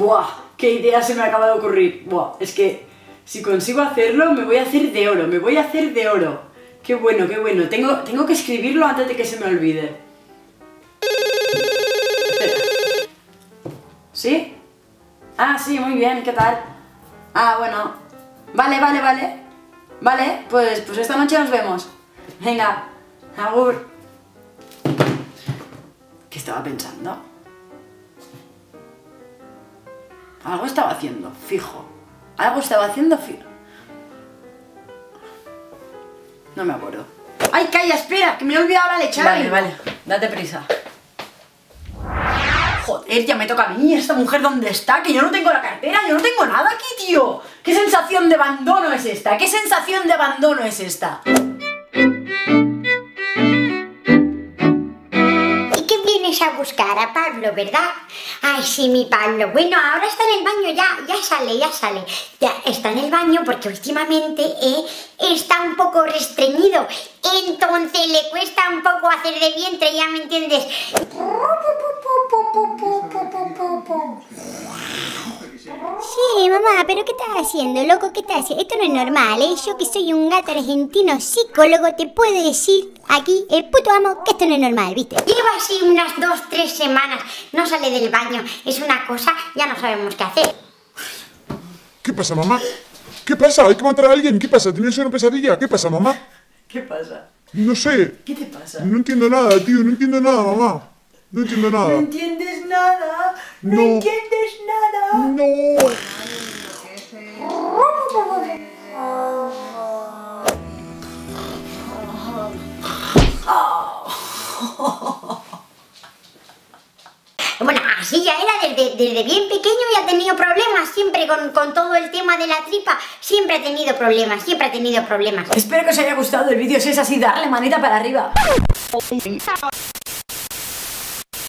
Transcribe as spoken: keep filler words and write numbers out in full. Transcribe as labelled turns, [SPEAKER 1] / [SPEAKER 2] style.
[SPEAKER 1] ¡Buah! ¡Qué idea se me acaba de ocurrir! ¡Buah! Es que si consigo hacerlo me voy a hacer de oro, me voy a hacer de oro. ¡Qué bueno, qué bueno! Tengo, tengo que escribirlo antes de que se me olvide. Espera. ¿Sí? Ah, sí, muy bien, ¿qué tal? Ah, bueno. Vale, vale, vale. Vale, pues, pues esta noche nos vemos. Venga, agur. ¿Qué estaba pensando? Algo estaba haciendo, fijo. Algo estaba haciendo, fijo. No me acuerdo. ¡Ay, calla, espera! Que me he olvidado la leche. Vale, vale, date prisa. Joder, ya me toca a mí. ¿Esta mujer dónde está? Que yo no tengo la cartera, yo no tengo nada aquí, tío. ¿Qué sensación de abandono es esta? ¿Qué sensación de abandono es esta?
[SPEAKER 2] A buscar a Pablo, ¿verdad? Ay, sí, mi Pablo. Bueno, ahora está en el baño, ya, ya sale, ya sale. Ya está en el baño porque últimamente eh, está un poco restreñido. Entonces le cuesta un poco hacer de vientre, ¿ya me entiendes?
[SPEAKER 3] Sí, mamá, pero ¿qué estás haciendo, loco? ¿Qué estás haciendo? Esto no es normal, ¿eh? Yo que soy un gato argentino psicólogo te puedo decir aquí, el puto amo, que esto no es normal, ¿viste?
[SPEAKER 2] Lleva así unas dos, tres semanas, no sale del baño, es una cosa, ya no sabemos qué hacer.
[SPEAKER 4] ¿Qué pasa, mamá? ¿Qué pasa? ¿Hay que matar a alguien? ¿Qué pasa? ¿Tienes una pesadilla? ¿Qué pasa, mamá?
[SPEAKER 1] ¿Qué pasa?
[SPEAKER 4] No sé.
[SPEAKER 1] ¿Qué te pasa?
[SPEAKER 4] No entiendo nada, tío, no entiendo nada, mamá. No entiendo nada.
[SPEAKER 1] ¿No entiendes nada? ¿No,
[SPEAKER 4] No.
[SPEAKER 1] entiendes nada?
[SPEAKER 4] No.
[SPEAKER 2] Bueno, así ya era, desde, desde bien pequeño y ha tenido problemas siempre con, con todo el tema de la tripa. Siempre ha tenido problemas, siempre ha tenido problemas.
[SPEAKER 1] Espero que os haya gustado el vídeo. Si es así, darle manita para arriba.